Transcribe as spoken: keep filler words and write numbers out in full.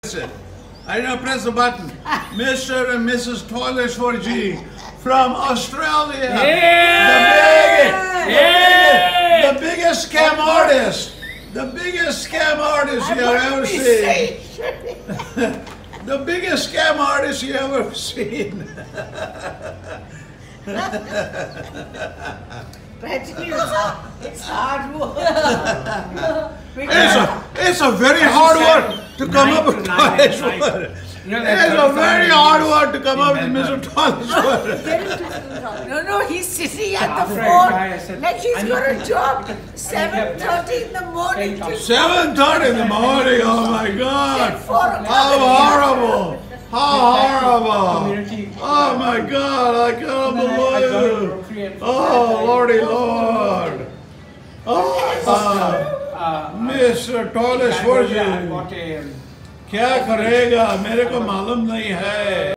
I now press the button. Mister and Missus Toileshwarji from Australia. Yeah! The, big, the, biggest, the biggest scam artist. The biggest scam artist you have ever seen. The biggest scam artist you ever seen. Practically, it's hard work. It's a, it's a very hard work to come up with Toileshwar. It's a very hard work to come up with Mister Toileshwar. No, no, he's sitting at the phone like he's got a job. seven thirty in the morning. seven thirty in the morning, oh my God. How horrible. How horrible. Oh my God, I can't believe it. Oh, Lordy Lord. Oh, Mister Toileshwar जी क्या करेगा मेरे को मालूम नहीं है